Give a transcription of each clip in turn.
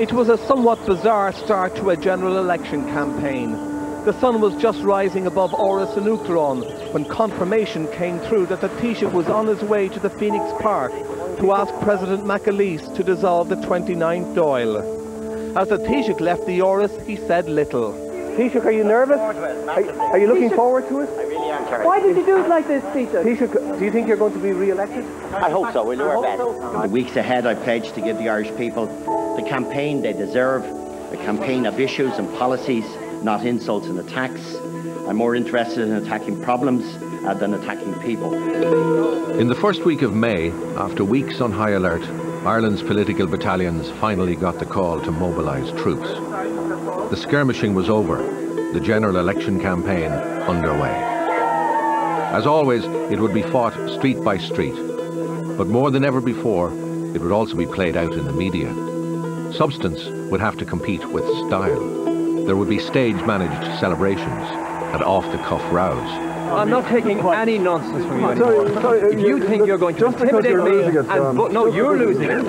It was a somewhat bizarre start to a general election campaign. The sun was just rising above Áras an Uachtaráin when confirmation came through that the Taoiseach was on his way to the Phoenix Park to ask President McAleese to dissolve the 29th Dáil. As the Taoiseach left the Áras, he said little. Taoiseach, are you nervous? Are you looking forward to it? I really am, Terry. Why did you do it like this, Taoiseach? Taoiseach, do you think you're going to be re-elected? I hope so, we'll do our best. In the weeks ahead, I pledge to give the Irish people the campaign they deserve, a campaign of issues and policies, not insults and attacks. I'm more interested in attacking problems than attacking people. In the first week of May, after weeks on high alert, Ireland's political battalions finally got the call to mobilise troops. The skirmishing was over, the general election campaign underway. As always, it would be fought street by street, but more than ever before, it would also be played out in the media. Substance would have to compete with style. There would be stage-managed celebrations and off-the-cuff rows. I'm not taking any nonsense from you anymore. If you think you're going to intimidate me and vote, no, you're losing it.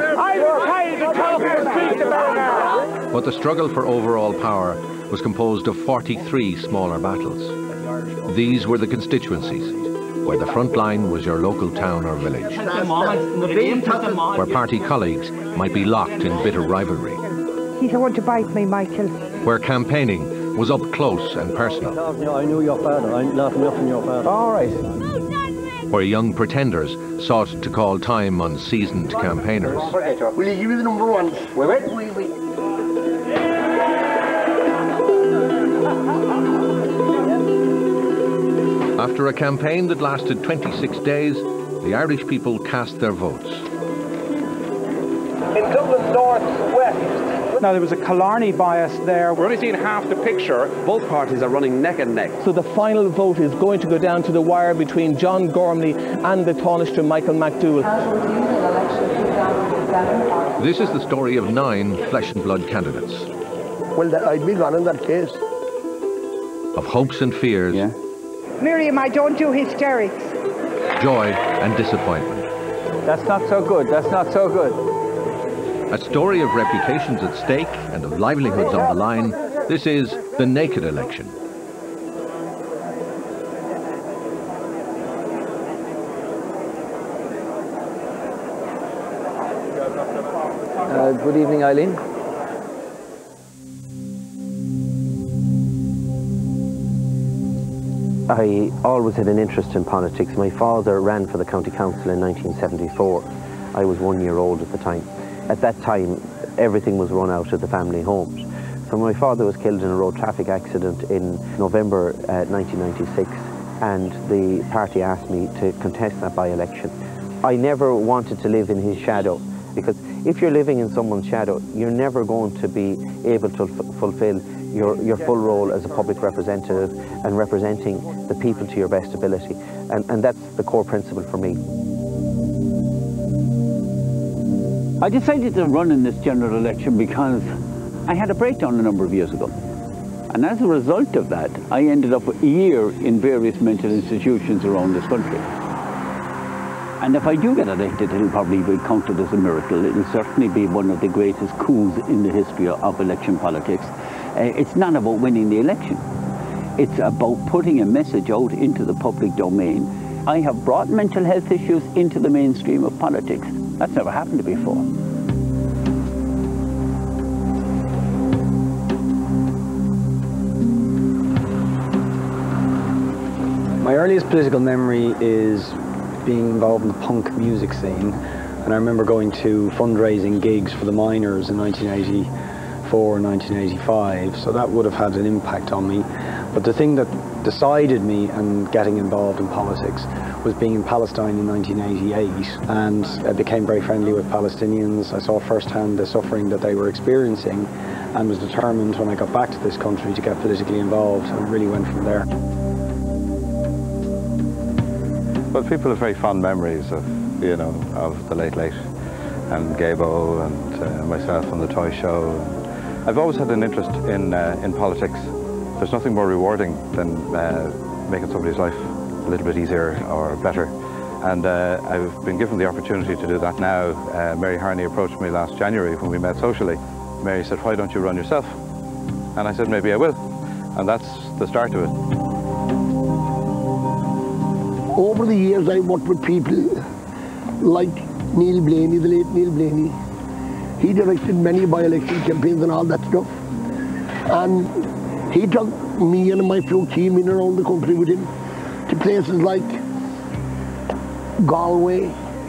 But the struggle for overall power was composed of 43 smaller battles. These were the constituencies, where the front line was your local town or village, where party colleagues might be locked in bitter rivalry. He's going to bite me, Michael. Where campaigning was up close and personal. I knew your father. I'm not enough in your father. All right. Where young pretenders sought to call time on seasoned campaigners. Will you give me the number one? Wait. After a campaign that lasted 26 days, the Irish people cast their votes. In Dublin North-West. Now, there was a Killarney bias there. We're only seeing half the picture. Both parties are running neck and neck. So the final vote is going to go down to the wire between John Gormley and the Taoiseach Michael McDowell. This is the story of 9 flesh and blood candidates. Well, I'd be gone in that case. Of hopes and fears. Yeah. Miriam, I don't do hysterics. Joy and disappointment. That's not so good. That's not so good. A story of reputations at stake and of livelihoods on the line. This is the naked election. Good evening, Eileen. I always had an interest in politics. My father ran for the county council in 1974. I was 1 year old at the time. At that time, everything was run out of the family homes. So my father was killed in a road traffic accident in November 1996, and the party asked me to contest that by-election. I never wanted to live in his shadow, because if you're living in someone's shadow, you're never going to be able to fulfill your full role as a public representative and representing the people to your best ability. And that's the core principle for me. I decided to run in this general election because I had a breakdown a number of years ago. And as a result of that, I ended up a year in various mental institutions around this country. And if I do get elected, it'll probably be counted as a miracle. It'll certainly be one of the greatest coups in the history of election politics. It's not about winning the election. It's about putting a message out into the public domain. I have brought mental health issues into the mainstream of politics. That's never happened before. My earliest political memory is being involved in the punk music scene, and I remember going to fundraising gigs for the miners in 1984 and 1985, so that would have had an impact on me. But the thing that decided me and getting involved in politics was being in Palestine in 1988, and I became very friendly with Palestinians. I saw firsthand the suffering that they were experiencing and was determined when I got back to this country to get politically involved, and really went from there. Well, people have very fond memories of, you know, of the late and Gabo and myself on the toy show. I've always had an interest in politics. There's nothing more rewarding than making somebody's life a little bit easier or better. And I've been given the opportunity to do that now. Mary Harney approached me last January when we met socially. Mary said, why don't you run yourself? And I said, maybe I will. And that's the start of it. Over the years, I worked with people like Neil Blaney, the late Neil Blaney. He directed many by-election campaigns and all that stuff. And he took me and my few team in around the country with him to places like Galway,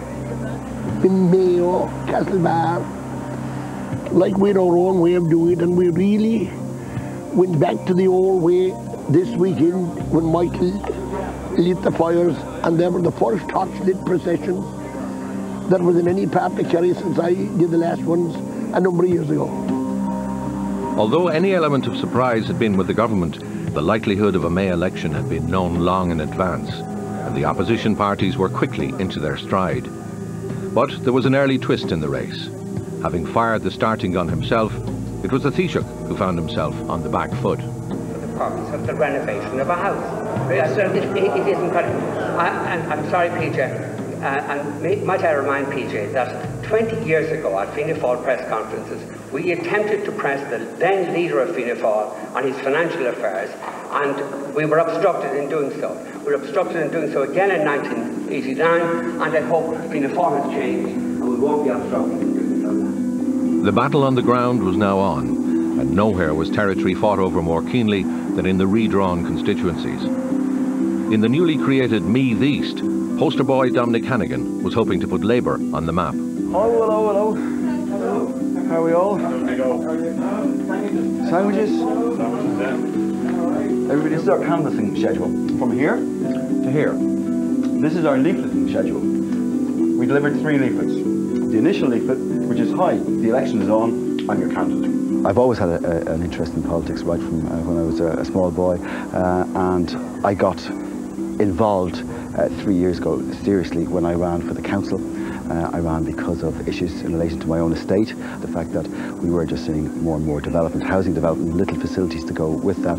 Mayo, Castlebar. Like we had our own way of doing it, and we really went back to the old way this weekend when Michael lit the fires, and they were the first torch-lit processions that was in any part of Kerry since I did the last ones a number of years ago. Although any element of surprise had been with the government, the likelihood of a May election had been known long in advance, and the opposition parties were quickly into their stride. But there was an early twist in the race. Having fired the starting gun himself, it was the Taoiseach who found himself on the back foot. For the purpose of the renovation of a house. It isn't good. I'm sorry, PJ, and might I remind PJ that 20 years ago at Fianna Fáil press conferences, we attempted to press the then leader of Fianna Fáil on his financial affairs, and we were obstructed in doing so. We were obstructed in doing so again in 1989, and I hope Fianna Fáil has changed, and we won't be obstructed in doing so. The battle on the ground was now on, and nowhere was territory fought over more keenly than in the redrawn constituencies. In the newly created Meath East, poster boy Dominic Hannigan was hoping to put Labour on the map. Oh, hello. How are we all? Sandwiches? Everybody, this is our canvassing schedule. From here to here. This is our leafleting schedule. We delivered 3 leaflets. The initial leaflet, which is, hi, the election is on, I'm your candidate. I've always had an interest in politics right from when I was a small boy, and I got involved 3 years ago, seriously, when I ran for the council. I ran because of issues in relation to my own estate, the fact that we were just seeing more and more development, housing development, little facilities to go with that.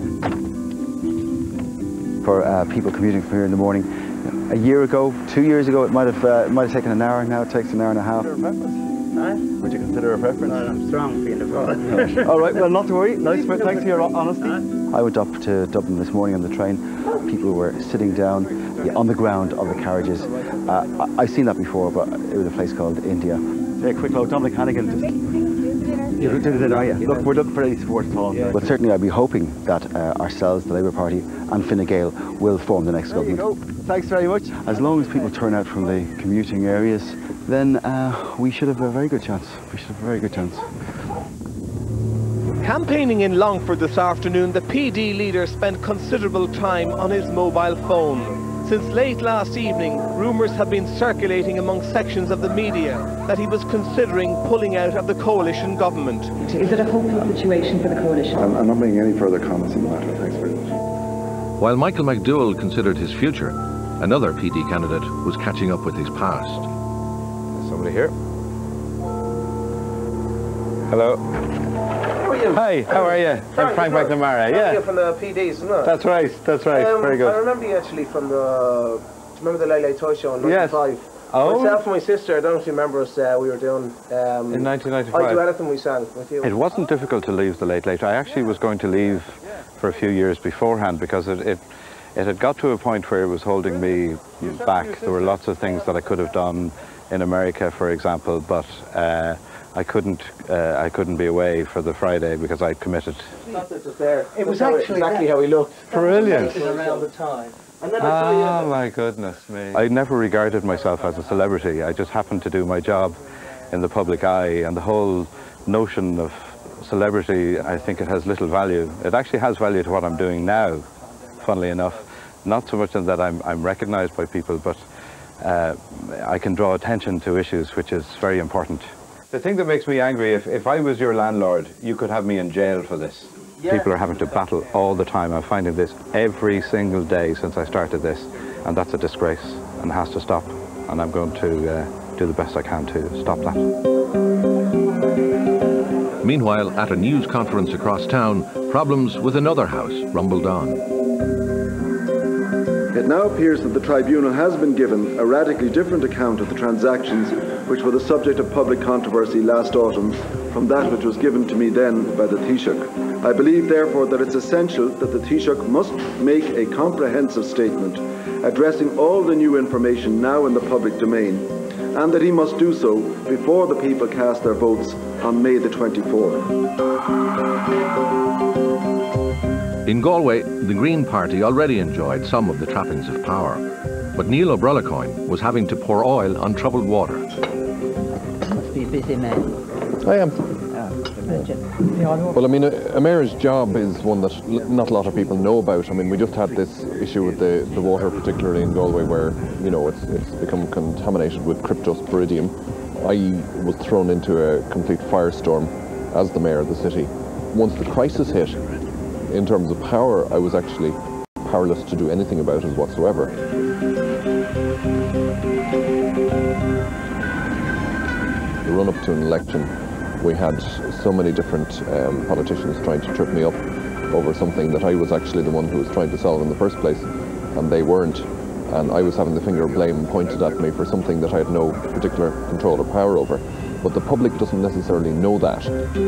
For people commuting from here in the morning, a year ago, 2 years ago, it might have taken an hour. Now it takes an hour and a half. Would you consider a preference? I'm strong for you. All right, well, not to worry. Nice, but thanks for your honesty. I went up to Dublin this morning on the train. People were sitting down on the ground of the carriages. I've seen that before, but it was a place called India. Say a quick hello, Dominic Hannigan. You're doing it, are you? Look, we're looking for any support at all. Well, certainly I'd be hoping that ourselves, the Labour Party, and Fine Gael will form the next government. There you go. Thanks very much. As long as people turn out from the commuting areas, then we should have a very good chance. Campaigning in Longford this afternoon, the PD leader spent considerable time on his mobile phone. Since late last evening, rumours have been circulating among sections of the media that he was considering pulling out of the coalition government. Is it a hopeful situation for the coalition? I'm not making any further comments on the matter. Thanks very much. While Michael McDowell considered his future, another PD candidate was catching up with his past. Somebody here? Hello. How are you? Hi, how are you? I'm Frank McNamara, yeah. You're from the PDs, isn't it? That's right, very good. I remember you actually from the, do you remember the Late Late Toy Show in 1995? Yes. Oh. Myself and my sister, I don't know if you remember us, we were doing... in 1995? I Do Anything we sang with you. It wasn't difficult to leave the Late Late. I actually was going to leave for a few years beforehand because it had got to a point where it was holding me back. There were lots of things that I could have done in America, for example, but I couldn't be away for the Friday because I'd committed. It was actually exactly how he looked. Brilliant. Around the time. And then oh my goodness me. I never regarded myself as a celebrity. I just happened to do my job in the public eye, and the whole notion of celebrity, I think it has little value. It actually has value to what I'm doing now, funnily enough. Not so much in that I'm recognized by people, but I can draw attention to issues, which is very important. The thing that makes me angry, if I was your landlord, you could have me in jail for this. Yeah. People are having to battle all the time. I'm finding this every single day since I started this, and that's a disgrace and has to stop. And I'm going to do the best I can to stop that. Meanwhile, at a news conference across town, problems with another house rumbled on. It now appears that the tribunal has been given a radically different account of the transactions which were the subject of public controversy last autumn, from that which was given to me then by the Taoiseach. I believe, therefore, that it's essential that the Taoiseach must make a comprehensive statement addressing all the new information now in the public domain, and that he must do so before the people cast their votes on May the 24th. In Galway, the Green Party already enjoyed some of the trappings of power, but Neil O'Brollicoin was having to pour oil on troubled water. Must be a busy man. I am. Imagine. Well, I mean, a mayor's job is one that not a lot of people know about. I mean, we just had this issue with the water, particularly in Galway, where, you know, it's become contaminated with cryptosporidium. I was thrown into a complete firestorm as the mayor of the city. Once the crisis hit, in terms of power, I was actually powerless to do anything about it whatsoever. The run-up to an election, we had so many different politicians trying to trip me up over something that I was actually the one who was trying to solve in the first place, and they weren't. And I was having the finger of blame pointed at me for something that I had no particular control or power over. But the public doesn't necessarily know that.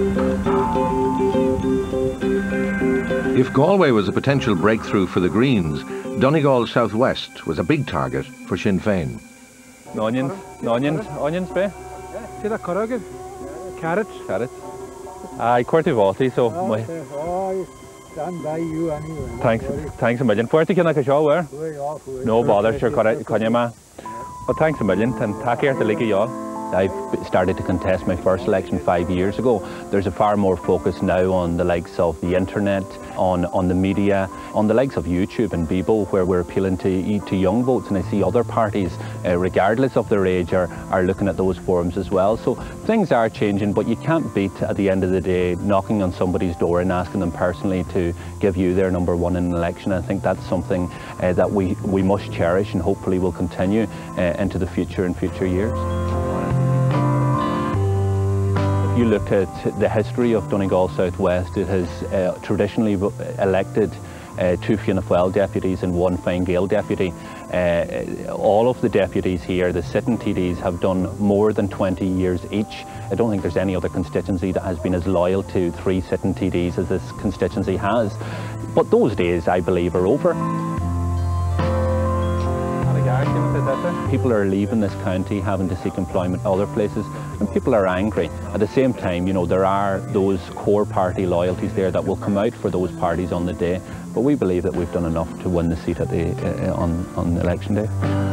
If Galway was a potential breakthrough for the Greens, Donegal Southwest was a big target for Sinn Féin. Onions, be? Carrots. Aye, quarty volty, so my. Stand by you anyway. Thanks a million. Quarty can I show where? No bother, sure, can you, ma? Well, thanks a million, and take care to League y'all. I've started to contest my first election 5 years ago. There's a far more focus now on the likes of the internet, on the media, on the likes of YouTube and Bebo, where we're appealing to young votes, and I see other parties, regardless of their age, are looking at those forums as well. So things are changing, but you can't beat, at the end of the day, knocking on somebody's door and asking them personally to give you their number one in an election. I think that's something that we must cherish, and hopefully will continue into the future and future years. You look at the history of Donegal Southwest, it has traditionally elected 2 Fianna Fáil deputies and 1 Fine Gael deputy. All of the deputies here, the sitting TDs, have done more than 20 years each. I don't think there's any other constituency that has been as loyal to 3 sitting TDs as this constituency has. But those days, I believe, are over. People are leaving this county, having to seek employment other places, and people are angry. At the same time, you know, there are those core party loyalties there that will come out for those parties on the day, but we believe that we've done enough to win the seat at on election day.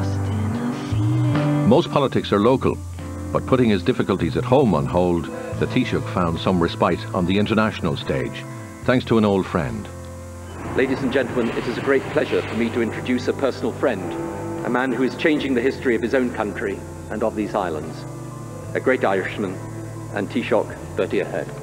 Most politics are local, but putting his difficulties at home on hold, the Taoiseach found some respite on the international stage, thanks to an old friend. Ladies and gentlemen, it is a great pleasure for me to introduce a personal friend, a man who is changing the history of his own country and of these islands, a great Irishman and Taoiseach Bertie and Enda.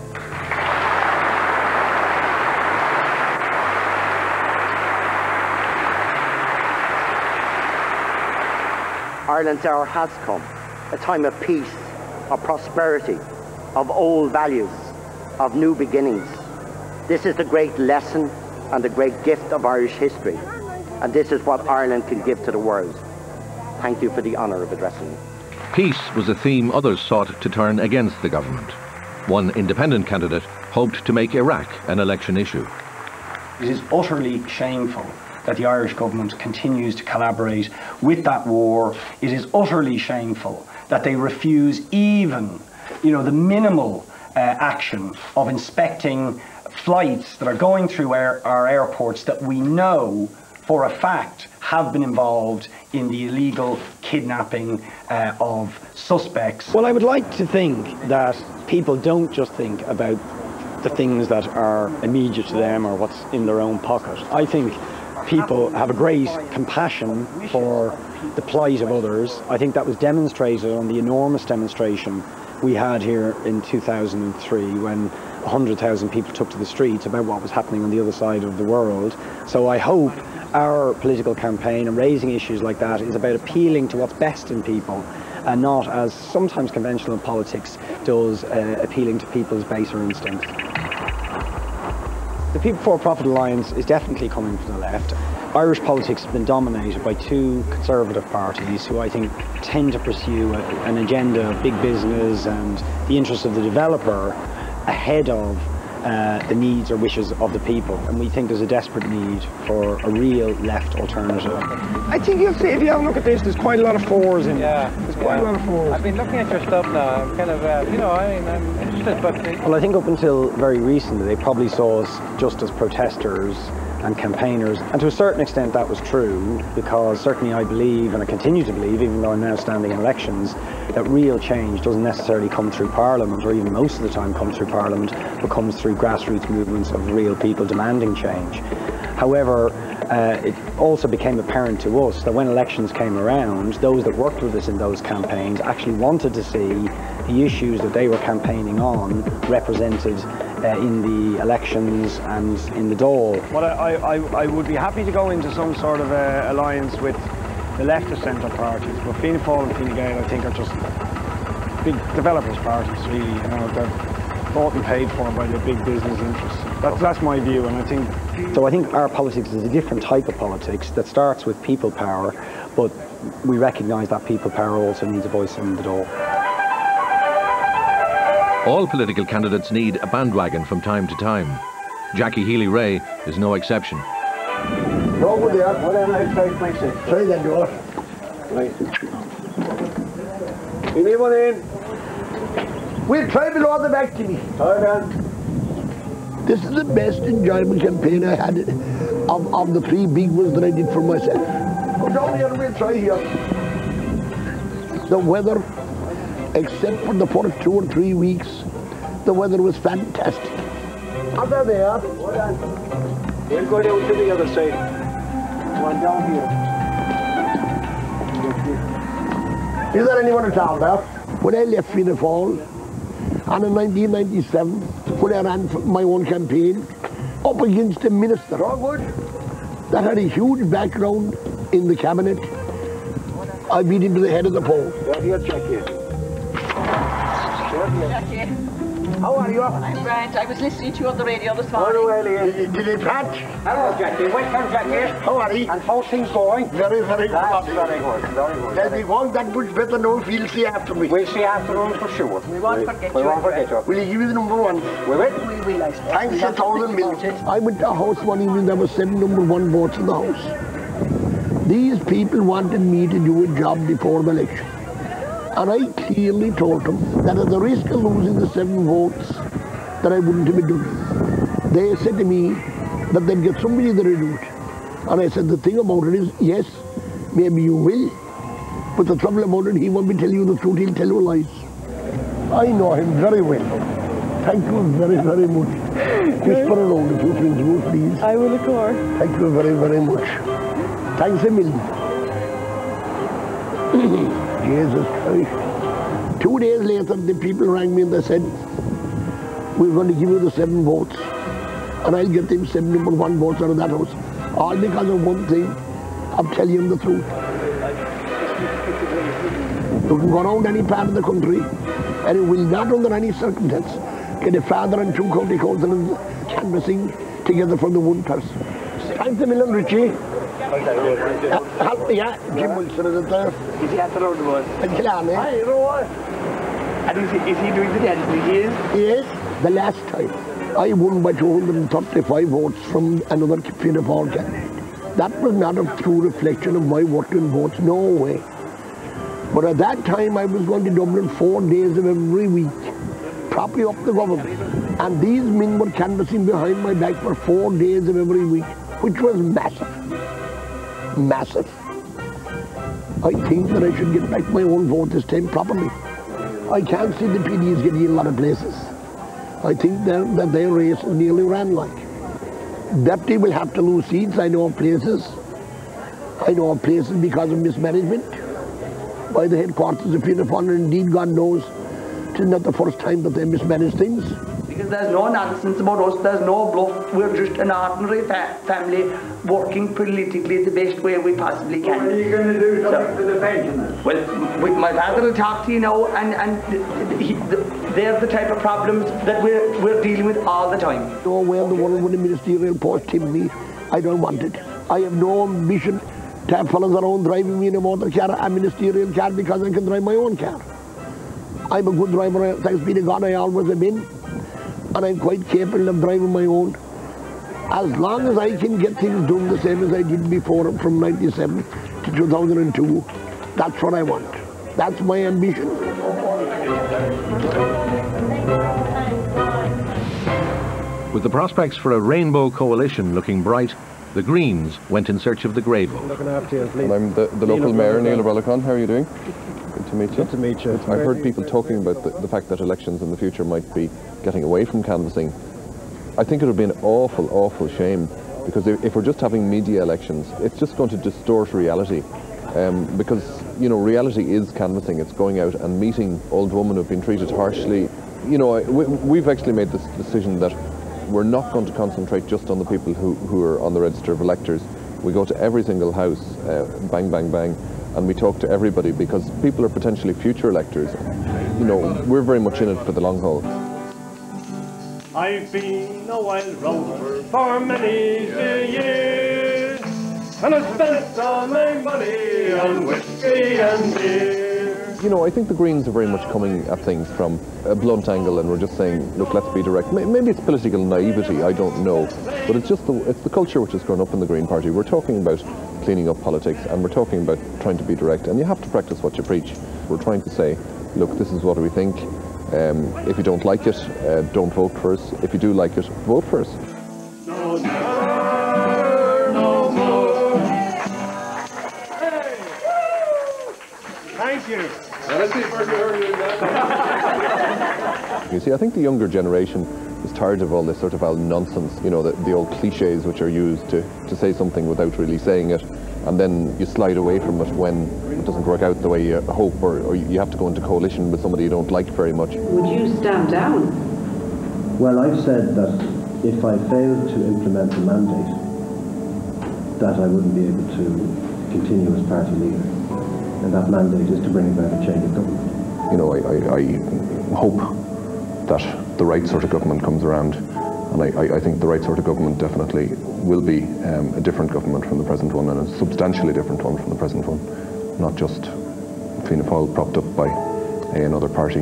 Ireland's hour has come, a time of peace, of prosperity, of old values, of new beginnings. This is the great lesson and the great gift of Irish history, and this is what Ireland can give to the world. Thank you for the honour of addressing me. Peace was a theme others sought to turn against the government. One independent candidate hoped to make Iraq an election issue. It is utterly shameful that the Irish government continues to collaborate with that war. It is utterly shameful that they refuse even, the minimal action of inspecting flights that are going through our airports that we know for a fact have been involved in the illegal kidnapping of suspects. Well, I would like to think that people don't just think about the things that are immediate to them or what's in their own pocket. I think people have a great compassion for the plight of others. I think that was demonstrated on the enormous demonstration we had here in 2003 when 100,000 people took to the streets about what was happening on the other side of the world. So I hope our political campaign and raising issues like that is about appealing to what's best in people and not, as sometimes conventional politics does, appealing to people's baser instincts. The People for Profit Alliance is definitely coming from the left. Irish politics has been dominated by two conservative parties who I think tend to pursue an agenda of big business and the interests of the developer ahead of the needs or wishes of the people, and we think there's a desperate need for a real left alternative. I think you'll see, if you have a look at this, there's quite a lot of fours in it. Yeah, there's quite a lot of fours. I've been looking at your stuff now. I'm kind of, you know, I'm interested, but... Well, I think up until very recently, they probably saw us just as protesters and campaigners, and to a certain extent that was true, because certainly I believe, and I continue to believe, even though I'm now standing in elections, that real change doesn't necessarily come through Parliament, or even most of the time comes through Parliament, but comes through grassroots movements of real people demanding change. However, it also became apparent to us that when elections came around, those that worked with us in those campaigns actually wanted to see the issues that they were campaigning on represented in the elections and in the Dáil. Well, I would be happy to go into some sort of alliance with the left of centre parties, but Fianna Fáil and Fine Gael I think are just big developers parties, really. You know, they're bought and paid for by their big business interests. That's my view, and I think... So I think our politics is a different type of politics that starts with people power, but we recognise that people power also needs a voice in the Dáil. All political candidates need a bandwagon from time to time. Jackie Healy-Rae is no exception. Over there. Well, then I try myself. Try that door. Right. Anyone in? We'll try below the back to me. This is the best enjoyable campaign I had of the three big ones that I did for myself. Go down here and we'll try here. The weather, except for the first 2 or 3 weeks, the weather was fantastic. Under there. We'll go down to the other side. One down here. Is there anyone at all there? When I left Fianna Fáil, and in 1997, when I ran for my own campaign, up against a minister that had a huge background in the cabinet, I beat him to the head of the poll. Here, Jackie. How are you? I'm grand. I was listening to you on the radio this morning. Did it patch? Hello, Jackie. Welcome, Jackie. How are you? And how's things going? Very, very good. That's very good. Very good. They'll be going that much better now if you'll see after me. We'll see after them for sure. We won't forget We you. won't forget you. Will you give me the number one? We will. We will, I suppose. Thanks a thousand million. I went to a house one evening, there were 7 number 1 votes in the house. These people wanted me to do a job before the election. And I clearly told them that at the risk of losing the 7 votes, that I wouldn't have been doing it. They said to me that they'd get somebody that would do it. And I said, the thing about it is, yes, maybe you will, but the trouble about it, he won't be telling you the truth, he'll tell you lies. I know him very well. Thank you very, very much. Just for a round of applause, please. I will, of course. Thank you very, very much. Thanks a million. Jesus Christ. 2 days later, the people rang me and they said, we're going to give you the 7 votes. And I'll get them 7 number 1 votes out of that house. All because of one thing, of telling him the truth. You can go around any part of the country, and it will not under any circumstance get a father and 2 county councillors canvassing together for the one person. Thanks a million, Richie. Yeah, Jim Wilson is it there? Is he at the road boy? Hi, Roy. And is he doing the dance? He is? Yes. The last time, I won by 235 votes from another Fianna Fáil candidate. That was not a true reflection of my working votes, no way. But at that time, I was going to Dublin 4 days of every week, propping up the government. And these men were canvassing behind my back for 4 days of every week, which was massive. Massive. I think that I should get back my own vote this time properly. I can't see the PDs getting in a lot of places. I think that their race is nearly ran like. Bertie will have to lose seats, I know of places. I know of places because of mismanagement by the headquarters of Fianna Fáil, and indeed God knows it's not the first time that they mismanage things. Because there's no nonsense about us, there's no bluff, we're just an ordinary family working politically the best way we possibly can. What are you going to do for the pensioners? Well, my father will talk to you now, and they're the type of problems that we're dealing with all the time. No way in the world would a ministerial post hit me. I don't want it. I have no ambition to have fellas around driving me in a motor car, a ministerial car, because I can drive my own car. I'm a good driver, thanks be to God, I always have been, and I'm quite capable of driving my own. As long as I can get things done the same as I did before, from 97 to 2002, that's what I want. That's my ambition. With the prospects for a rainbow coalition looking bright, the Greens went in search of the grey vote. And I'm the local mayor, Neil O'Brien. How are you doing? Good to meet you. Good to meet you. I heard people talking about the fact that elections in the future might be getting away from canvassing. I think it would be an awful, awful shame, because if we're just having media elections, it's just going to distort reality. Because, you know, reality is canvassing. It's going out and meeting old women who've been treated harshly. You know, we've actually made this decision that we're not going to concentrate just on the people who are on the register of electors. We go to every single house, bang, bang, bang, and we talk to everybody, because people are potentially future electors. You know, we're very much in it for the long haul. I've been a wild rover for many years, and I've spent all my money on whiskey and beer. You know, I think the Greens are very much coming at things from a blunt angle, and we're just saying, look, let's be direct. Maybe it's political naivety, I don't know, but it's just it's the culture which has grown up in the Green Party. We're talking about cleaning up politics, and we're talking about trying to be direct, and you have to practice what you preach. We're trying to say, look, this is what we think. If you don't like it, don't vote for us. If you do like it, vote for us. No more, no more. Hey. Thank you. Let's see if I can hear you. You see, I think the younger generation is tired of all this sort of old nonsense, you know, the old cliches which are used to say something without really saying it, and then you slide away from it when it doesn't work out the way you hope, or you have to go into coalition with somebody you don't like very much. Would you stand down? Well, I've said that if I failed to implement the mandate, that I wouldn't be able to continue as party leader. And that mandate is to bring about a change of government. You know, I hope that the right sort of government comes around, and I think the right sort of government definitely will be a different government from the present one, and a substantially different one from the present one, not just Fianna Fáil propped up by another party.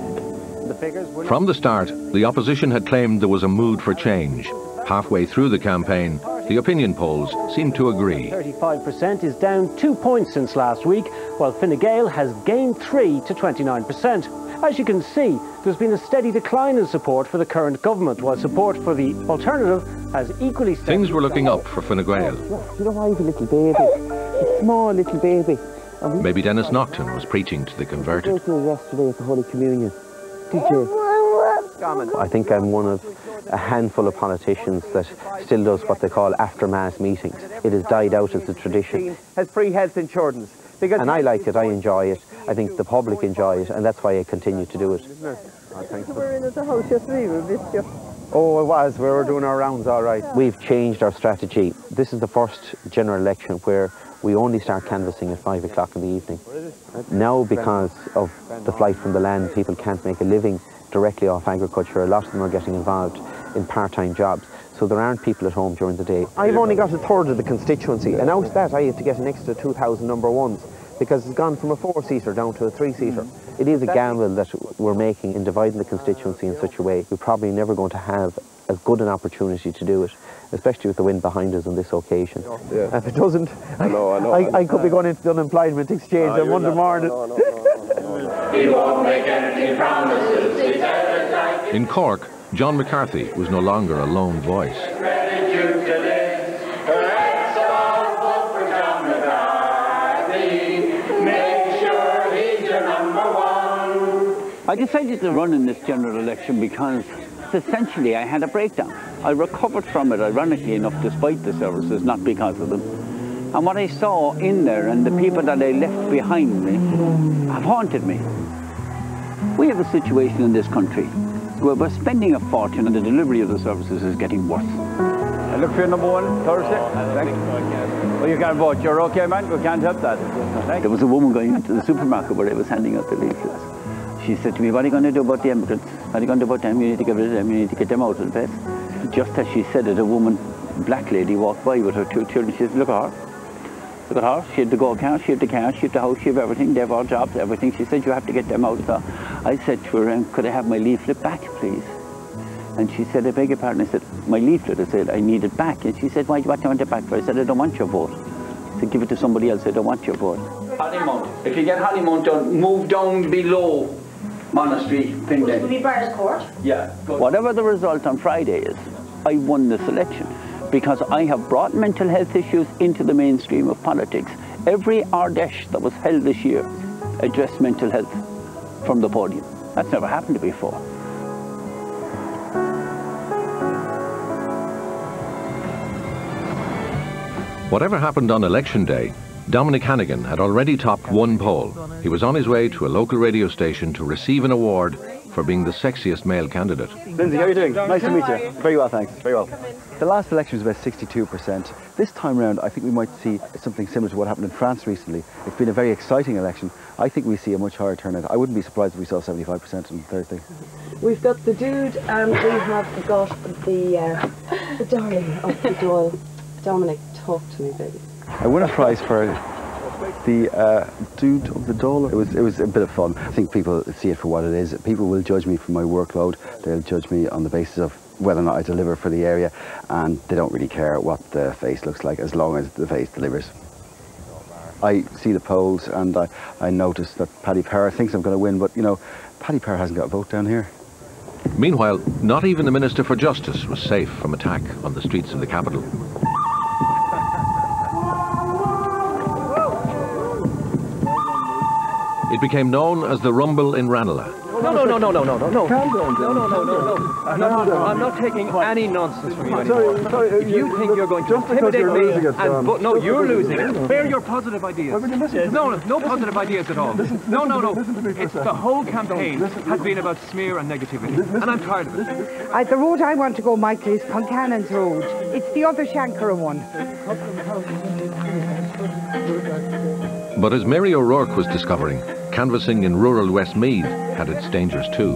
From the start, the opposition had claimed there was a mood for change. Halfway through the campaign, the opinion polls seemed to agree. 35% is down 2 points since last week, while Fine Gael has gained 3 to 29%. As you can see, there's been a steady decline in support for the current government, while support for the alternative has equally steady. Things were looking up for Fine Gael. You know, I have a little baby, a small little baby. Maybe Dennis Naughton was preaching to the converted. Yesterday at the Holy Communion. Did you? I think I'm one of a handful of politicians that still does what they call after-mass meetings. It has died out as a tradition. Has free health insurance. And I like it, I enjoy it. I think the public enjoy it, and that's why I continue to do it. You were in at the house yesterday, we missed you. Oh, it was. We were doing our rounds all right. We've changed our strategy. This is the first general election where we only start canvassing at 5 o'clock in the evening. Now, because of the flight from the land, people can't make a living directly off agriculture. A lot of them are getting involved in part-time jobs. So there aren't people at home during the day. I've only got a third of the constituency, and out of that I have to get an extra 2,000 number ones, because it's gone from a 4-seater down to a 3-seater. It is a gamble that we're making in dividing the constituency in such a way. We're probably never going to have as good an opportunity to do it, especially with the wind behind us on this occasion. Yeah. If it doesn't, I could be going into the unemployment exchange on Monday morning. He won't make any promises. In Cork, John McCarthy was no longer a lone voice. I decided to run in this general election because essentially I had a breakdown. I recovered from it, ironically enough, despite the services, not because of them. And what I saw in there and the people that I left behind me have haunted me. We have a situation in this country where we're spending a fortune and the delivery of the services is getting worse. I look for your number one Thursday. Well, you can't vote. You're okay, man? We can't help that. There was a woman going into the supermarket where they was handing out the leaflets. She said to me, what are you going to do about the immigrants? What are you going to do about them? You need to get rid of them. You need to get them out of the place. Just as she said it, a woman black lady walked by with her 2 children. She said, look at her. Look at her. She had the go account, she had the car, she had the house, she had everything. They have all jobs, everything. She said, you have to get them out. So I said to her, could I have my leaflet back, please? And she said, I beg your pardon. I said, my leaflet. I said, I need it back. And she said, why do you want it back for? I said, I don't want your vote. I said, give it to somebody else. I don't want your vote. Hollymount. If you get Hollymount done, move down below Monastery, Finlay. Will be Bar's Court? Yeah. Whatever the result on Friday is, I won this election because I have brought mental health issues into the mainstream of politics. Every Ardèche that was held this year addressed mental health from the podium. That's never happened before. Whatever happened on election day, Dominic Hannigan had already topped 1 poll. He was on his way to a local radio station to receive an award for being the sexiest male candidate. Lindsay, how are you doing? Nice to meet you. Very well, thanks. Very well. The last election was about 62%. This time round, I think we might see something similar to what happened in France recently. It's been a very exciting election. I think we see a much higher turnout. I wouldn't be surprised if we saw 75% on Thursday. We've got the dude and we have got the darling of the Dáil. Dominic, talk to me, baby. I won a prize for the dude of the Dáil. It was a bit of fun. I think people see it for what it is. People will judge me for my workload. They'll judge me on the basis of whether or not I deliver for the area, and they don't really care what the face looks like as long as the face delivers. I see the polls and I notice that Paddy Power thinks I'm going to win, but you know, Paddy Power hasn't got a vote down here. Meanwhile, not even the Minister for Justice was safe from attack on the streets of the capital. It became known as the Rumble in Ranelagh. No. Calm down, no. I'm not taking any nonsense from you anymore. If you think you're going to intimidate me, no, you're losing it. Where are your positive ideas? No positive ideas at all. No. It's the whole campaign has been about smear and negativity, and I'm tired of it. The road I want to go, Michael, is Concannon's Road. It's the other Shankara one. But as Mary O'Rourke was discovering, canvassing in rural Westmeath had its dangers too.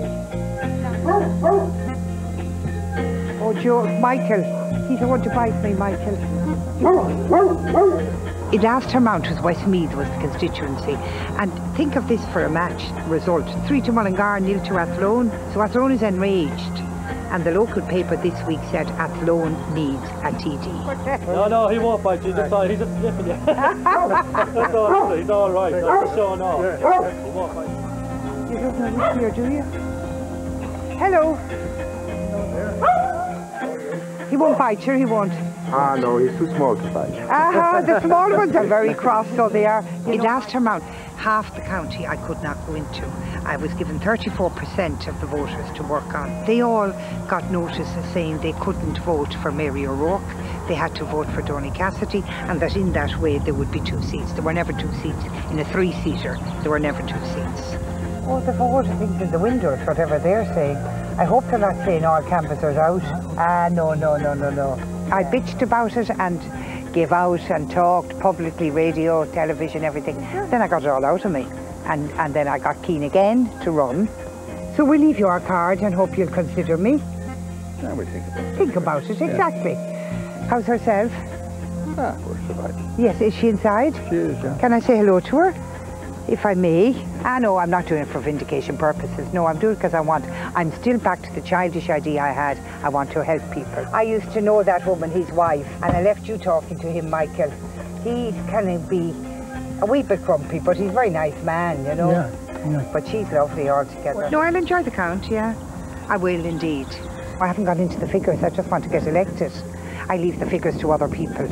Oh, Joe, Michael, he's the one to bite me, Michael. In last term out was Westmeath was the constituency, and think of this for a match result: 3 to Mullingar, 0 to Athlone. So Athlone is enraged, and the local paper this week said Athlone needs a TD. No, he won't bite you. He's just sniffing you. That's all. He's all right. That's just showing off. He won't bite you. You don't know this here, do you? Hello. He won't bite you, he won't. Ah, no, he's too small to bite. The small ones are very cross, so they are. In last term out, half the county I could not go into. I was given 34% of the voters to work on. They all got notice saying they couldn't vote for Mary O'Rourke. They had to vote for Donny Cassidy, and that in that way there would be 2 seats. There were never 2 seats. In a 3-seater, there were never 2 seats. Oh, the vote, I think, in the windows, whatever they're saying. I hope they're not saying all canvassers out. No. I bitched about it and gave out and talked publicly, radio, television, everything. Then I got it all out of me. And then I got keen again to run. So we'll leave your card and hope you'll consider me. Yeah, we'll think about it. Think about it, exactly. Yeah. How's herself? We're surviving. Yes, is she inside? She is, yeah. Can I say hello to her? If I may. No, I'm not doing it for vindication purposes. No, I'm doing it because I'm still back to the childish idea I had. I want to help people. I used to know that woman, his wife, and I left you talking to him, Michael. He's kind of be a wee bit grumpy, but he's a very nice man, you know. Yeah. But she's lovely altogether. No, I'll enjoy the count, yeah. I will indeed. I haven't got into the figures. I just want to get elected. I leave the figures to other people.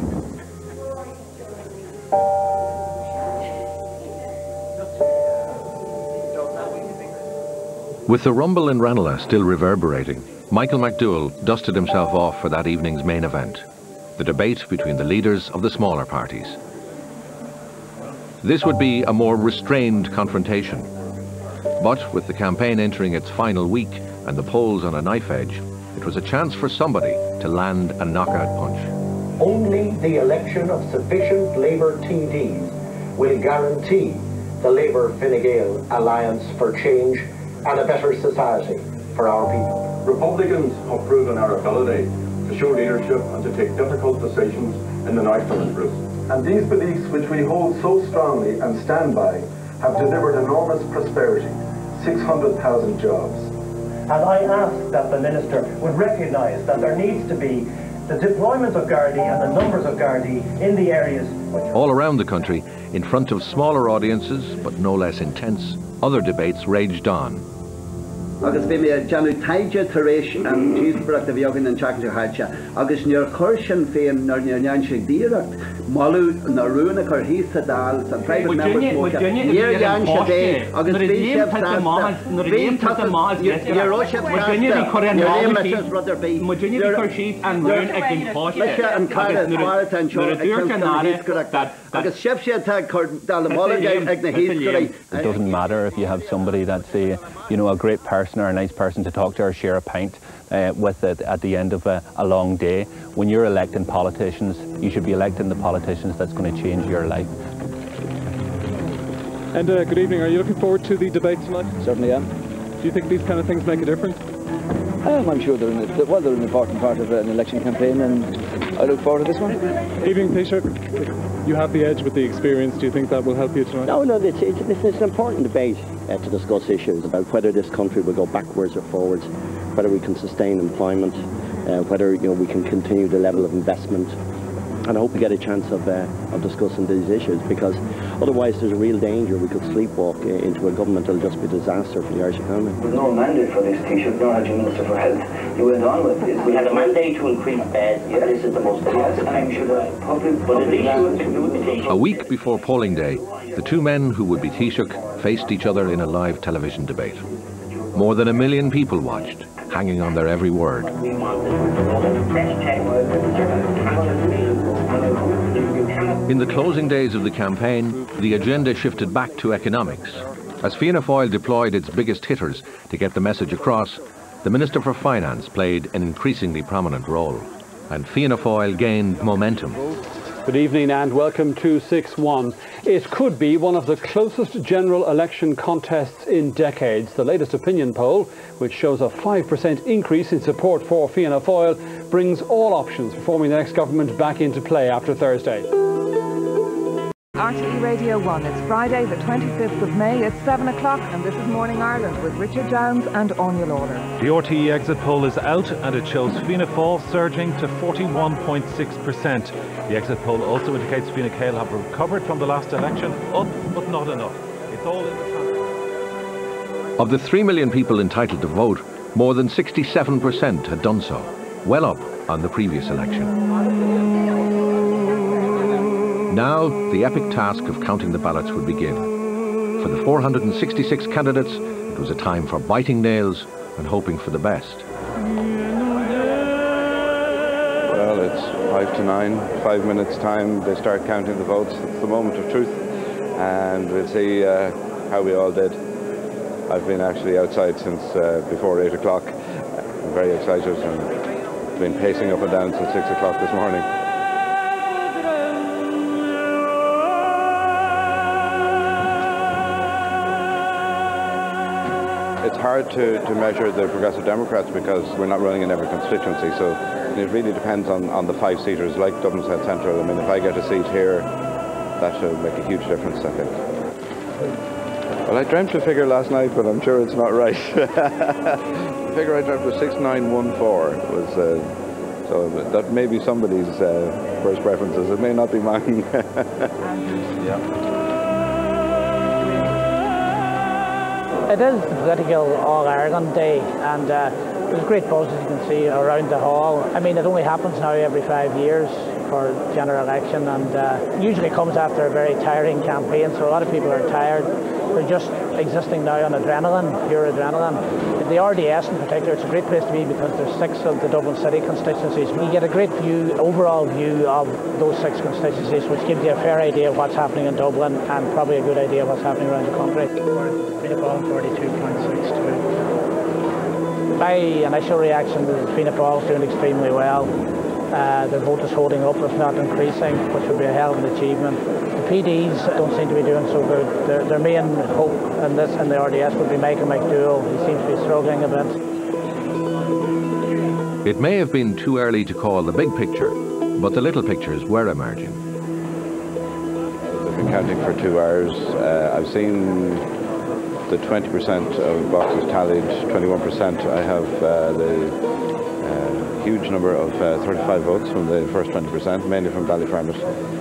With the rumble in Ranelagh still reverberating, Michael McDowell dusted himself off for that evening's main event, the debate between the leaders of the smaller parties. This would be a more restrained confrontation, but with the campaign entering its final week and the polls on a knife edge, it was a chance for somebody to land a knockout punch. Only the election of sufficient Labour TDs will guarantee the Labour-Fine Gael alliance for change and a better society for our people. Republicans have proven our ability to to show leadership and to take difficult decisions in the national interest. And these beliefs, which we hold so strongly and stand by, have delivered enormous prosperity, 600,000 jobs. And I ask that the Minister would recognise that there needs to be the deployment of Gardaí and the numbers of Gardaí in the areas which... All around the country, in front of smaller audiences, but no less intense, other debates raged on. Agus bhí mé Janu Taija Taresh and Cheesebrook the Yogan and Chakra Hacha. Agus near Korshan Fain nor near Yanshik Direct, Malu Naruna Korhisa Dáil, some private members near Yansha Day, Agus Bishop Sasta, your Oship Sasta, your name Mrs. Brother B. Mujini Korshis and Learn again Porsche. And Cara, Marat and Shore, Agus Shepsha Tag Dalamala It doesn't matter if you have somebody that's a, you know, a great person or a nice person to talk to or share a pint with it at the end of a long day. When you're electing politicians, you should be electing the politicians that's going to change your life. And good evening. Are you looking forward to the debate tonight? Certainly am. Do you think these kind of things make a difference? I'm sure they're an important part of an election campaign, and I look forward to this one. Evening, Taoiseach. You have the edge with the experience. Do you think that will help you tonight? No, it's an important debate to discuss issues about whether this country will go backwards or forwards, whether we can sustain employment, whether we can continue the level of investment. And I hope we get a chance of discussing these issues, because otherwise there's a real danger we could sleepwalk into a government that will just be a disaster for the Irish economy. There's no mandate for this, Taoiseach, nor had you Minister for Health. You went on with this. We had a mandate to increase beds. Yeah, this is the most cost I'm sure the public, but at least you would be... A week before polling day, the two men who would be Taoiseach faced each other in a live television debate. More than 1 million people watched, hanging on their every word. In the closing days of the campaign, the agenda shifted back to economics. As Fianna Fáil deployed its biggest hitters to get the message across, the Minister for Finance played an increasingly prominent role, and Fianna Fáil gained momentum. Good evening and welcome to 6-1. It could be one of the closest general election contests in decades. The latest opinion poll, which shows a 5% increase in support for Fianna Fáil, brings all options for forming the next government back into play after Thursday. RTE Radio 1, it's Friday the 25th of May, it's 7 o'clock and this is Morning Ireland with Richard Downs and Anya Lawler. The RTE exit poll is out and it shows Fianna Fáil surging to 41.6%. The exit poll also indicates Fine Gael have recovered from the last election, up but not enough. It's all in the transfer. Of the 3 million people entitled to vote, more than 67% had done so, well up on the previous election. Now, the epic task of counting the ballots would begin. For the 466 candidates, it was a time for biting nails and hoping for the best. Well, it's 5 to 9, 5 minutes time, they start counting the votes. It's the moment of truth, and we'll see how we all did. I've been actually outside since before 8 o'clock. I'm very excited and been pacing up and down since 6 o'clock this morning. It's hard to measure the Progressive Democrats because we're not running in every constituency, so it really depends on the 5-seaters like Dublin South Central. I mean, if I get a seat here, that should make a huge difference, I think. Well, I dreamt a figure last night, but I'm sure it's not right. The figure I dreamt was 6914. It was, so that may be somebody's first preferences. It may not be mine. Yeah. It is the political All-Ireland Day, and there's great buzz, as you can see, around the hall. I mean, it only happens now every 5 years for general election, and usually comes after a very tiring campaign, so a lot of people are tired. They're just existing now on adrenaline, pure adrenaline. The RDS in particular, it's a great place to be because there's 6 of the Dublin City constituencies. You get a great view, overall view of those 6 constituencies, which gives you a fair idea of what's happening in Dublin and probably a good idea of what's happening around the country. Fianna Fáil 42.62. My initial reaction is Fianna Fáil is doing extremely well. Their vote is holding up, if not increasing, which would be a hell of an achievement. The PDs don't seem to be doing so good. Their main hope in this in the RDS would be Michael McDougall. He seems to be struggling a bit. It may have been too early to call the big picture, but the little pictures were emerging. I've been counting for 2 hours. I've seen the 20% of boxes tallied, 21%. I have the huge number of 35 votes from the first 20%, mainly from Ballyfermot.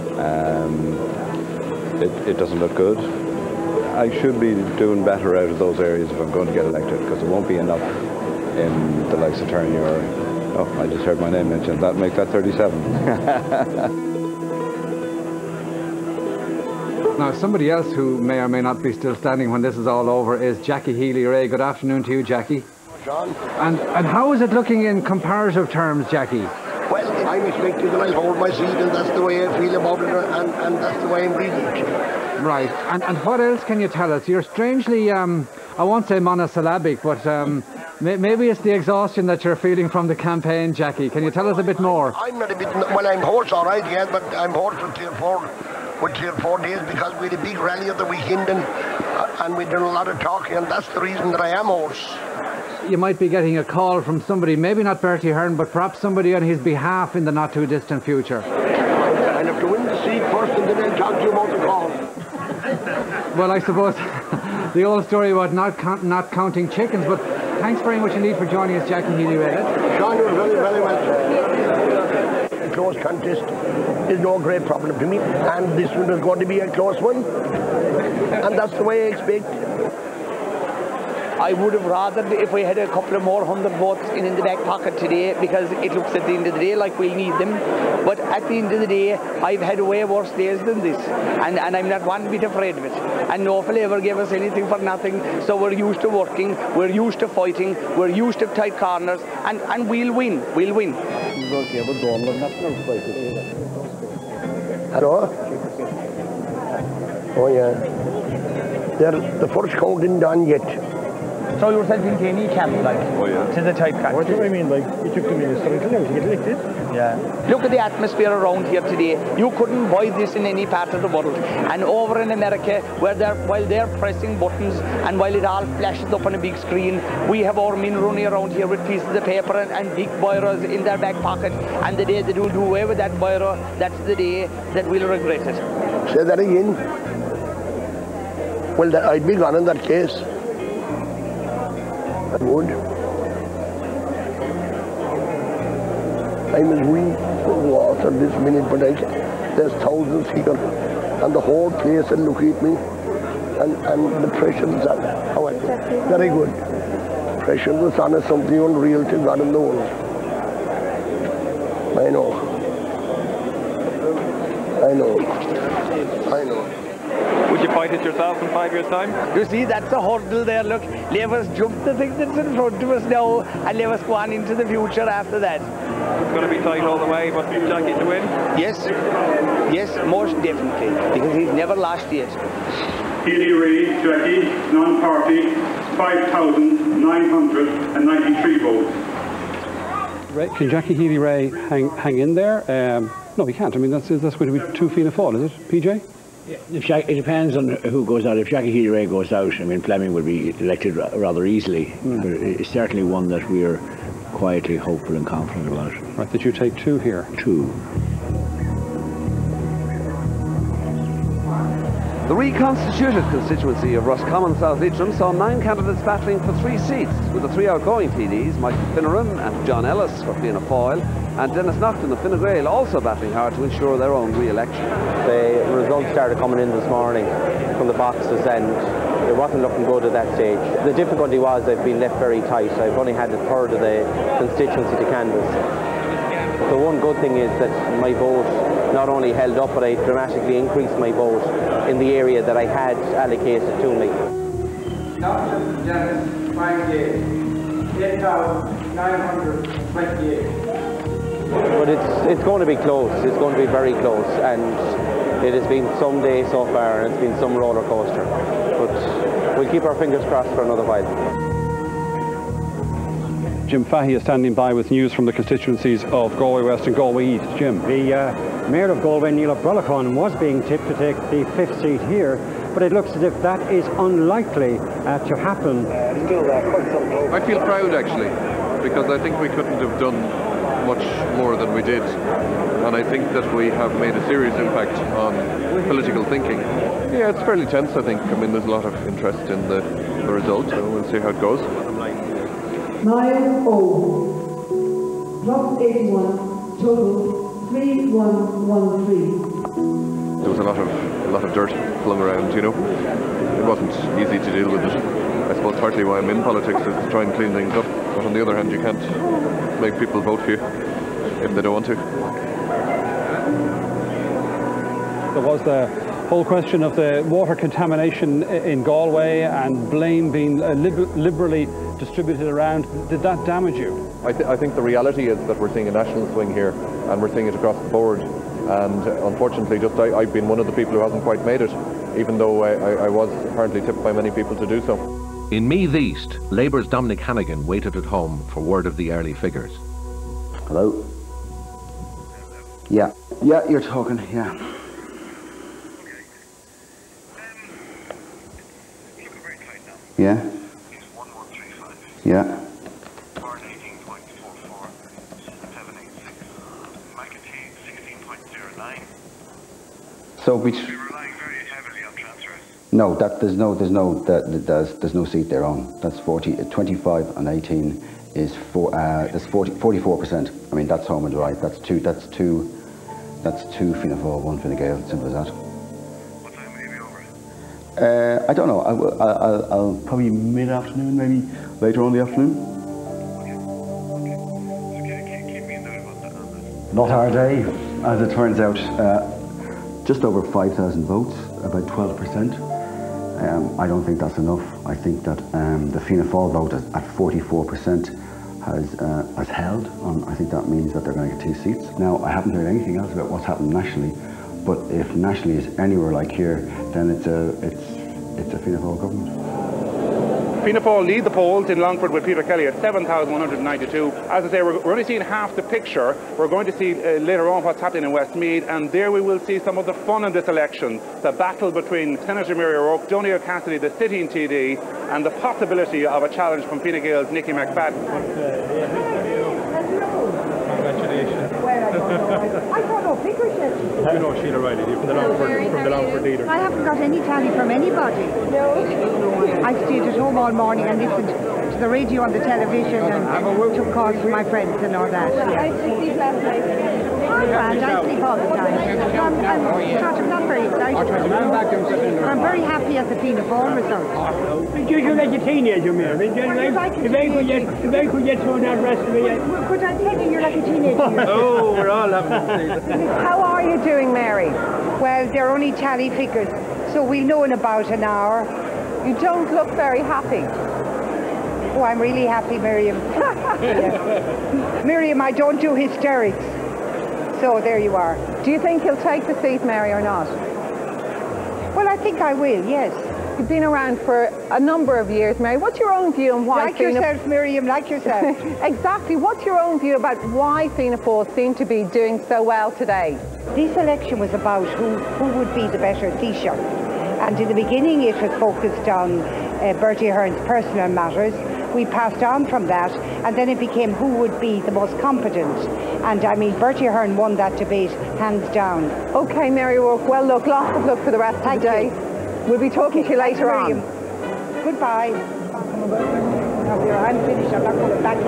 It doesn't look good. I should be doing better out of those areas if I'm going to get elected, because there won't be enough in the likes of Turney or... Oh, I just heard my name mentioned. That make that 37. Now, somebody else who may or may not be still standing when this is all over is Jackie Healy-Rae. Good afternoon to you, Jackie. John. And how is it looking in comparative terms, Jackie? Well, I'm expecting that I'll hold my seat, and that's the way I feel about it, and that's the way I'm reading it. Right. And what else can you tell us? You're strangely, I won't say monosyllabic, but maybe it's the exhaustion that you're feeling from the campaign, Jackie. Can you tell us a bit more? I'm not a bit... Well, I'm hoarse, all right, yeah, but I'm hoarse until 4 days, because we had a big rally at the weekend, and we've done a lot of talking, and that's the reason that I am hoarse. You might be getting a call from somebody, maybe not Bertie Hearn, but perhaps somebody on his behalf in the not too distant future. I have to win the seat first, and then I'll talk to you about the call. Well, I suppose the old story about not counting chickens, but thanks very much indeed for joining us, Jackie Healy-Rae. Sean, you're very, very welcome. A close contest is no great problem to me, and this one is going to be a close one, and that's the way I expect. I would have rather if we had a couple of more 100 votes in the back pocket today, because it looks at the end of the day like we need them. But at the end of the day, I've had way worse days than this, and I'm not one bit afraid of it. And nobody ever gave us anything for nothing, so we're used to working, we're used to fighting, we're used to tight corners, and we'll win, we'll win. Hello? Oh yeah. The first count isn't done yet. So you were self-containing camp, like, to the tight camp. What do I mean, like, you took the minister until now to get elected? Yeah. Look at the atmosphere around here today. You couldn't buy this in any part of the world. And over in America, while they're pressing buttons and while it all flashes up on a big screen, we have our men running around here with pieces of paper and big bureaus in their back pocket. And the day they do away with that bureau, that's the day that we'll regret it. Say that again. Well, I'd be gone in that case. I would. I'm as weak for water this minute, but there's thousands here, and the whole place will look at me, and the pressure is on. Oh, very good. Pressure was on is something unreal to God in the world. I know. Would you fight it yourself in 5 years' time? You see, that's the hurdle there. Look, let us jump the thing that's in front of us now, and let us go on into the future after that. It's going to be tight all the way, but Jackie to win? Yes, most definitely, because he's never lost yet. Healy-Rae, Jackie, non-party, 5,993 votes. Right, can Jackie Healy-Rae hang in there? No, he can't. I mean, that's going to be too Fianna Fáil, is it, PJ? It depends on who goes out. If Jackie Healy-Rae goes out, I mean, Fleming will be elected rather easily. But it's certainly one that we are quietly hopeful and confident about. Right, did you take 2 here? 2. The reconstituted constituency of Roscommon South Leitrim saw 9 candidates battling for 3 seats, with the 3 outgoing TDs, Michael Finneran and John Ellis for Fianna Fáil, and Dennis Naughton of Fine Gael also battling hard to ensure their own re-election. The results started coming in this morning from the boxes, and it wasn't looking good at that stage. The difficulty was they've been left very tight. I've only had a third of the constituency to canvass. The one good thing is that my vote not only held up, but I dramatically increased my vote in the area that I had allocated to me. Naughton, Dennis, Fine Gael, 8,928. But it's going to be close. It's going to be very close, and it has been some day so far, and it's been some roller coaster. But we'll keep our fingers crossed for another while. Jim Fahey is standing by with news from the constituencies of Galway West and Galway East. Jim. The Mayor of Galway, Neil O'Brolacon, was being tipped to take the 5th seat here, but it looks as if that is unlikely to happen. I feel proud, actually. because I think we couldn't have done much more than we did, and I think that we have made a serious impact on political thinking. Yeah, it's fairly tense, I think. I mean, there's a lot of interest in the result, so we'll see how it goes. 9-0, plus 81, total 3113. There was a lot of dirt flung around, you know. It wasn't easy to deal with it. I suppose partly why I'm in politics is to try and clean things up, but on the other hand, you can't make people vote for you if they don't want to. There was the whole question of the water contamination in Galway and blame being liberally distributed around. Did that damage you? I think the reality is that we're seeing a national swing here, and we're seeing it across the board. And unfortunately, I've been one of the people who hasn't quite made it, even though I was apparently tipped by many people to do so. In Meath East, Labour's Dominic Hannigan waited at home for word of the early figures. Hello? Yeah, you're talking, yeah. Yeah? Yeah. So which? No, there's no seat there on. That's 25 and 18 is that's 44%. I mean, that's home and dry. That's two Fianna Fáil, one Fine Gael. Simple as that. What time will you be over? I don't know. I'll probably mid-afternoon, maybe later on in the afternoon. Not our day, as it turns out. Just over 5,000 votes, about 12%. I don't think that's enough. I think that the Fianna Fáil vote at 44% has held. I think that means that they're going to get 2 seats. Now, I haven't heard anything else about what's happened nationally, but if nationally is anywhere like here, then it's a Fianna Fáil government. Fianna Fáil lead the polls in Longford with Peter Kelly at 7,192. As I say, we're only seeing half the picture. We're going to see later on what's happening in Westmeath, and there we will see some of the fun in this election. The battle between Senator Mary O'Rourke, Donegal Cassidy, the sitting TD, and the possibility of a challenge from Fine Gael's Nicky McFadden. Congratulations. I don't know figures yet. You know Sheila Riley, from the Longford leader. I haven't got any tally from anybody. No. I stayed at home all morning and listened to the radio and the television and took calls from my friends and all that. Yeah. I sleep last night. I sleep all the time. I'm not very excited. I'm very happy at the Fianna Fáil result. You're like a teenager, Mary. If I could get through that rest of it. Could I tell you you're like a teenager? Oh, we're all having How are you doing, Mary? Well, they're only tally figures, so we'll know in about an hour. You don't look very happy. Oh, I'm really happy, Miriam. Yeah. Miriam, I don't do hysterics. So there you are. Do you think he'll take the seat, Mary, or not? Well, I think I will, yes. You've been around for a number of years, Mary. What's your own view on why... Like yourself, Miriam, like yourself. Exactly. What's your own view about why Fianna Fáil seem to be doing so well today? This election was about who would be the better Taoiseach. And in the beginning it was focused on Bertie Ahern's personal matters. We passed on from that, and then it became who would be the most competent. And I mean, Bertie Ahern won that debate hands down. OK, Mary O'Rourke, well, look, lots of luck for the rest of the day. We'll be talking to you later on. Goodbye. I'm finished. I'm not going back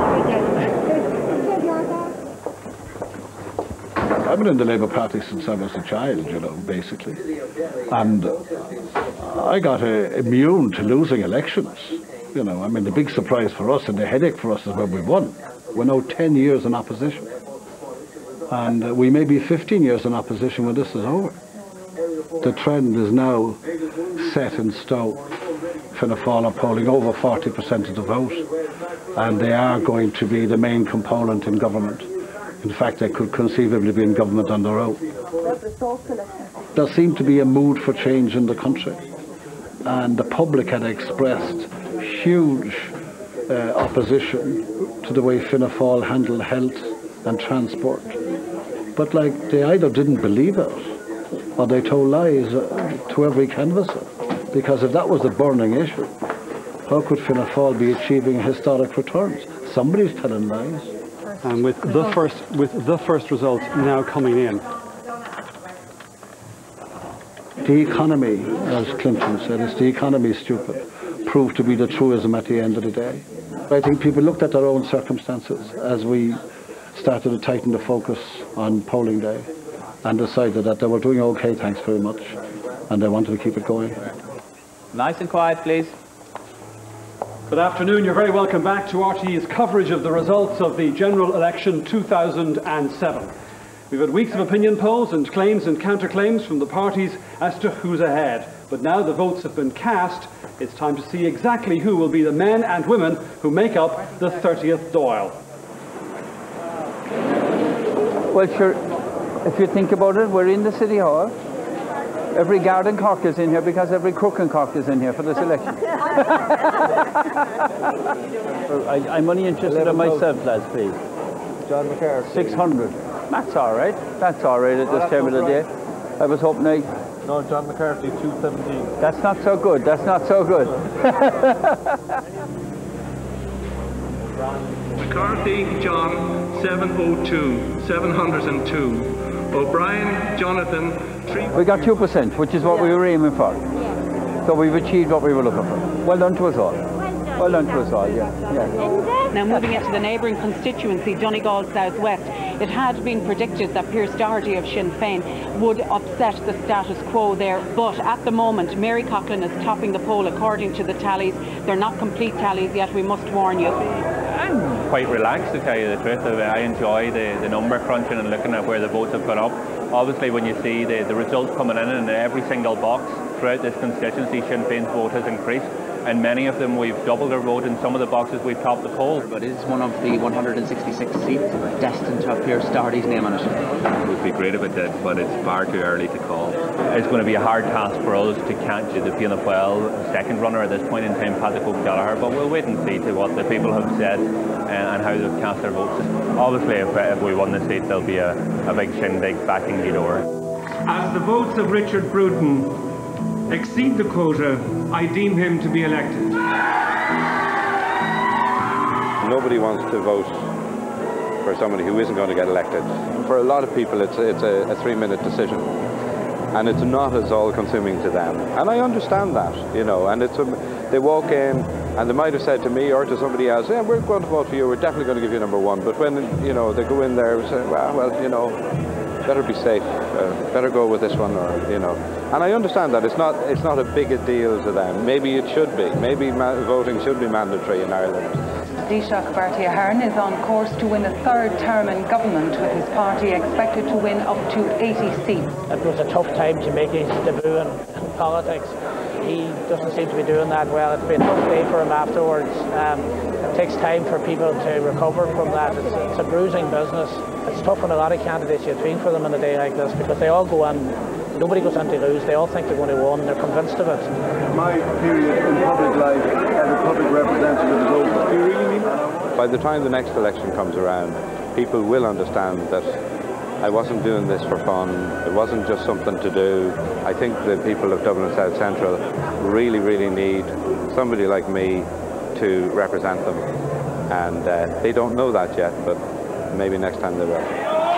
again. I've been in the Labour Party since I was a child, you know, basically. And I got immune to losing elections. You know, I mean, the big surprise for us and the headache for us is when we won. We're now 10 years in opposition. And we may be 15 years in opposition when this is over. The trend is now set in stone. Fianna Fáil are polling over 40% of the vote, and they are going to be the main component in government. In fact, they could conceivably be in government on their own. There seemed to be a mood for change in the country, and the public had expressed huge opposition to the way Fianna Fáil handled health and transport. But like, they either didn't believe it or they told lies to every canvasser. Because if that was the burning issue, how could Fianna Fáil be achieving historic returns? somebody's telling lies. And with the first result now coming in. The economy, as Clinton said, is the economy stupid, proved to be the truism at the end of the day. I think people looked at their own circumstances as we started to tighten the focus on polling day and decided that they were doing okay, thanks very much, and they wanted to keep it going. Nice and quiet, please. Good afternoon, you're very welcome back to RTE's coverage of the results of the general election 2007. We've had weeks of opinion polls and claims and counterclaims from the parties as to who's ahead. But now the votes have been cast, it's time to see exactly who will be the men and women who make up the 30th Dáil. Well, sure, if you think about it, we're in the City Hall. Every guard in Cork is in here because every crook in Cork is in here for this election. I'm only interested in myself, lads, please. John McCarthy. 600. That's all right. That's all right at this time of the day. I was hoping No, John McCarthy, 217. That's not so good. That's not so good. McCarthy, John, 702. 702. O'Brien, Jonathan, 3. We got 2%, which is what we were aiming for. So we've achieved what we were looking for. Well done to us all. Well done to us all, yeah. Now moving into the neighbouring constituency, Donegal South West, it had been predicted that Pierce Doherty of Sinn Féin would upset the status quo there, but at the moment Mary Coughlin is topping the poll according to the tallies. They're not complete tallies yet, we must warn you. I'm quite relaxed, to tell you the truth. I enjoy the number crunching and looking at where the votes have gone up. Obviously when you see the results coming in every single box throughout this constituency, Sinn Féin's vote has increased. And many of them we've doubled our vote. In some of the boxes we've topped the poll. But is one of the 166 seats destined to have Pierce Doherty's name on it? It would be great if it did, but it's far too early to call. It's going to be a hard task for us to catch the Fianna Fáil second runner at this point in time, Patrick O'Gallagher, but we'll wait and see to what the people have said and how they've cast their votes. Obviously, if we won the seat, there'll be a big shindig backing the door. As the votes of Richard Bruton exceed the quota, I deem him to be elected. Nobody wants to vote for somebody who isn't going to get elected. For a lot of people, it's a 3-minute decision, and it's not as all-consuming to them. And I understand that, you know. And they walk in, and they might have said to me or to somebody else, "Yeah, we're going to vote for you. We're definitely going to give you number one." But when they go in there and say, "Well, better be safe. Better go with this one," And I understand that it's not a big a deal to them. Maybe it should be. Maybe voting should be mandatory in Ireland. Taoiseach Bertie is on course to win a third term in government, with his party expected to win up to 80 seats. It was a tough time to make his debut in politics. He doesn't seem to be doing that well. It's been a tough day for him afterwards. It takes time for people to recover from that. It's a bruising business. It's tough when a lot of candidates, you feel for them on a day like this, because they all go on, nobody goes on to lose, they all think they're going to win, they're convinced of it. My period in public life as a public representative is over. Do you really mean that? By the time the next election comes around, people will understand that I wasn't doing this for fun, it wasn't just something to do. I think the people of Dublin South Central really, really need somebody like me to represent them. And they don't know that yet, but maybe next time they will.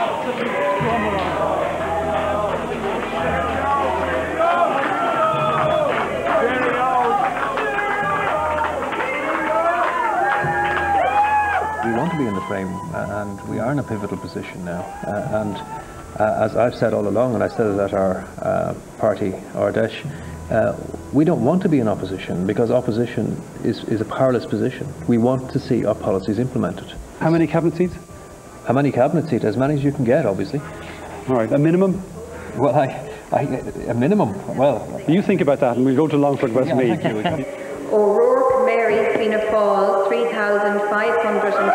We want to be in the frame, and we are in a pivotal position now. As I've said all along, and I said it at our party, Ardèche, we don't want to be in opposition, because opposition is a powerless position. We want to see our policies implemented. How many cabinet seats? How many cabinet seats? As many as you can get, obviously. All right, a minimum? Well, a minimum, well... You think about that, and we'll go to Longford, Westmeath. Thank you. O'Rourke, Mary, Fianna Fáil, 3,520.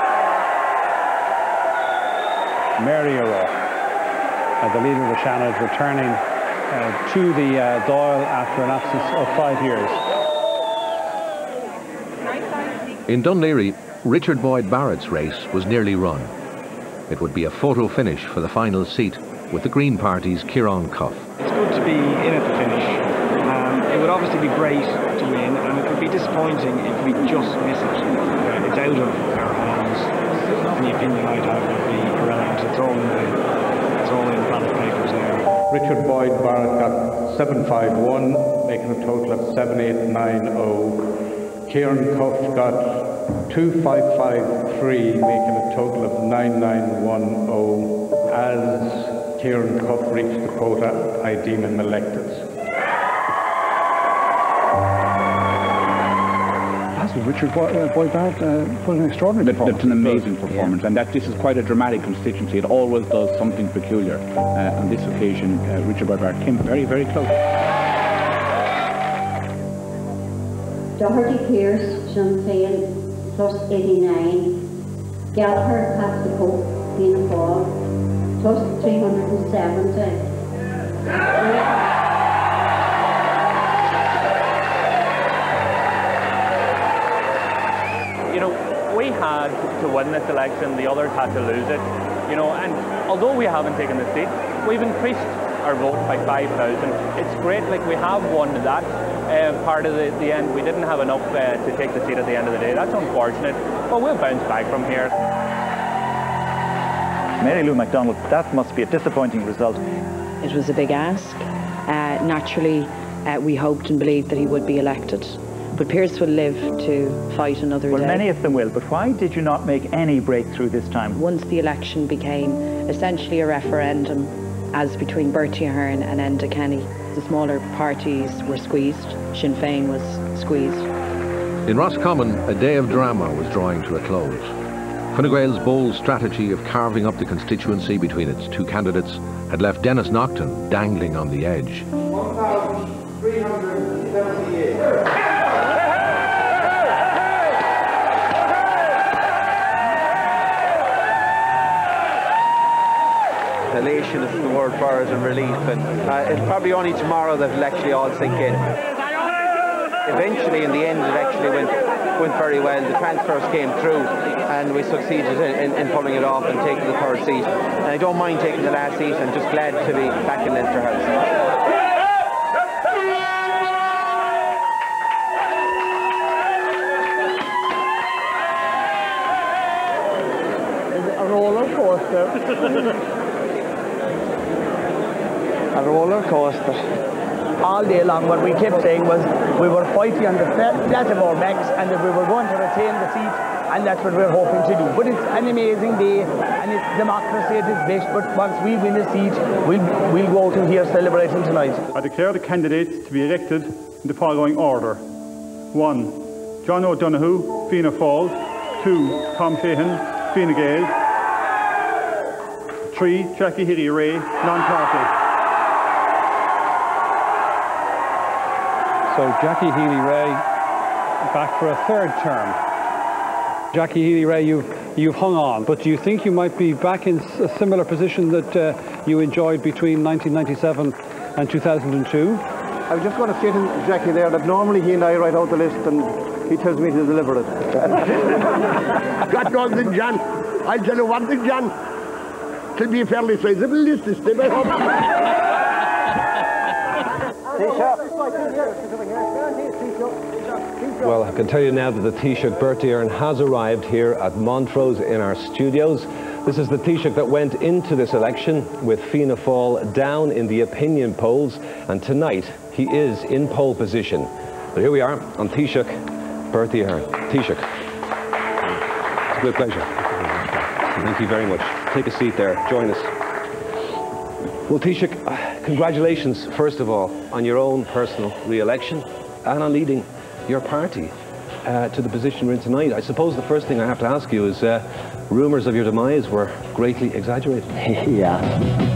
Mary O'Rourke, the leader of the Seanad, returning to the Dáil after an absence of 5 years. In Dunleary, Richard Boyd Barrett's race was nearly run. It would be a photo finish for the final seat with the Green Party's Ciarán Cuff. It's good to be in at the finish. It would obviously be great to win, and it would be disappointing if we just miss it. It's out of our Richard Boyd Barrett got 751, making a total of 7890. Kieran Cuff got 2553, making a total of 9910. As Kieran Cuff reached the quota, I deem him elected. Richard Boyd Barrett put an extraordinary performance. That's an amazing performance, and that this is quite a dramatic constituency. It always does something peculiar. On this occasion, Richard Boyd Barrett came very, very close. Doherty Pierce, Sinn Féin, plus 89. Gallagher, Pastico, Fianna Fáil, plus 370. You know, we had to win this election, the others had to lose it, you know, and although we haven't taken the seat, we've increased our vote by 5,000. It's great, like we have won that part of the end. We didn't have enough to take the seat at the end of the day. That's unfortunate, but we'll bounce back from here. Mary Lou MacDonald, that must be a disappointing result. It was a big ask. Naturally, we hoped and believed that he would be elected. But Pierce will live to fight another day. Well, many of them will, but why did you not make any breakthrough this time? Once the election became essentially a referendum, as between Bertie Ahern and Enda Kenny, the smaller parties were squeezed. Sinn Féin was squeezed. In Roscommon, a day of drama was drawing to a close. Fine Gael's bold strategy of carving up the constituency between its two candidates had left Dennis Naughton dangling on the edge. 1,378. Elation is the word for it, and relief, and it's probably only tomorrow that it'll actually all sink in. Eventually, in the end, it actually went very well. The transfers came through and we succeeded in pulling it off and taking the third seat. And I don't mind taking the last seat. I'm just glad to be back in Leinster House. A roller coaster. A roller coaster. All day long, what we kept saying was we were fighting on the flat of our backs and that we were going to retain the seat, and that's what we're hoping to do. But it's an amazing day, and it's democracy at its best, but once we win a seat, we'll go out here celebrating tonight. I declare the candidates to be elected in the following order. 1. John O'Donoghue, Fianna Fáil. 2. Tom Sheehan, Fine Gael. 3. Jackie Healy-Rae, non-party. So Jackie Healy-Rae back for a third term. Jackie Healy-Rae, you've hung on, but do you think you might be back in a similar position that you enjoyed between 1997 and 2002? I was just going to say to Jackie there that normally he and I write out the list and he tells me to deliver it. Got one thing, John. I'll tell you one thing, John. It'll be a fairly sizable list this time, I hope. Well, I can tell you now that the Taoiseach Bertie Ahern has arrived here at Montrose in our studios. This is the Taoiseach that went into this election with Fianna Fáil down in the opinion polls, and tonight he is in pole position. But here we are on Taoiseach Bertie Ahern. Taoiseach, it's a great pleasure. Thank you very much. Take a seat there. Join us. Well, Taoiseach, congratulations, first of all, on your own personal re-election and on leading your party to the position we're in tonight. I suppose the first thing I have to ask you is rumours of your demise were greatly exaggerated. Yeah.